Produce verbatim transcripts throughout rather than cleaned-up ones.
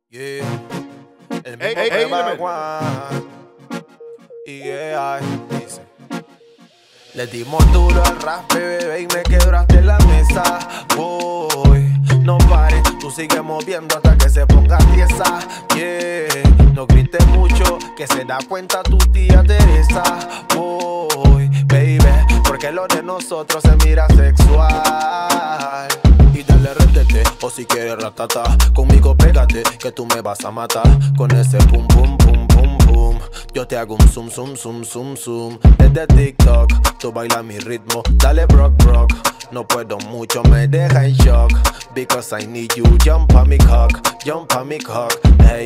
Yeah. El mismo Ey, ey, ey, prueba dime. Juan. Y yeah, dice. Le dimos duro al rap, bebé, y me quebraste en la mesa. Voy, no pares, tú sigues moviendo hasta que se ponga tiesa. Yeah, no grites mucho, que se da cuenta tu tía Teresa. Voy, baby, porque lo de nosotros se mira sexual. Y dale retete, o si quieres ratata, conmigo pégate, que tú me vas a matar. Con ese pum pum pum pum pum, yo te hago un zoom zoom zoom zoom zoom. Desde TikTok, tú baila mi ritmo, dale brock brock. No puedo mucho, me deja en shock, because I need you, jump on mi cock, jump on mi cock, hey.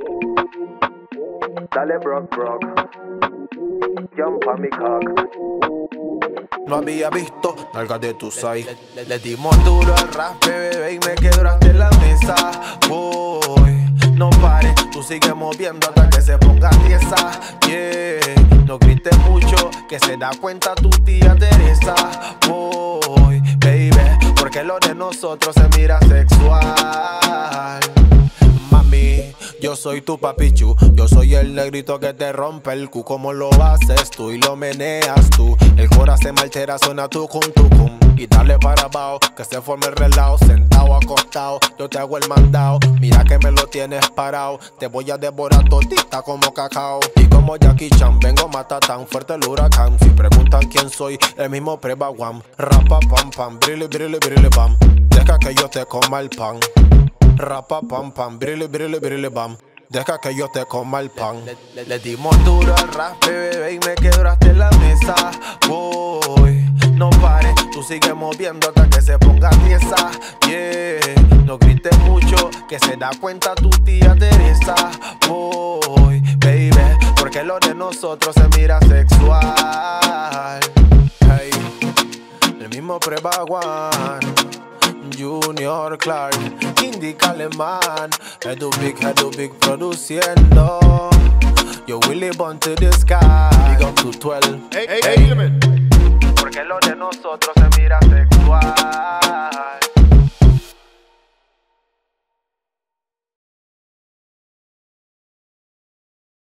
Dale brock brock, jump on mi cock. No había visto nalgas de tu side. Le, le, le dimos duro al rap, bebé, y me quebraste en la mesa. Voy, no pares, tú sigues moviendo hasta que se ponga tiesa. Yeah, no grites mucho, que se da cuenta tu tía Teresa. Voy, baby, porque lo de nosotros se mira sexual. Mami, yo soy tu papichu, yo soy el negrito que te rompe el cu. Como lo haces tú y lo meneas tú, el cora se me altera, suena tucum tucum. Y dale para abajo, que se forme el relajo. Sentado, acostado, yo te hago el mandado. Mira que me lo tienes parado, te voy a devorar todita como cacao. Y como Jackie Chan, vengo mata tan fuerte el huracán. Si preguntan quién soy, el mismo prueba guam. Rapa pam pam, brille brille brille bam. Deja que yo te coma el pan. Rapa pam pam, brille brille brille bam. Deja que yo te coma el pan. Le, le, le dimos duro al rap, bebé, y me quebraste en la mesa. Voy, no pares, tú sigues moviendo hasta que se ponga tiesa. Yeah, no grites mucho, que se da cuenta tu tía Teresa. Voy, baby, porque lo de nosotros se mira sexual. Hey, el mismo prueba Juan, Junior Clark, Indica Alemán, Edu Big, Edu Big produciendo. Yo Willy born to the sky, big up to twelve. Ey, ey, ey, dime. Porque lo de nosotros se mira sexual.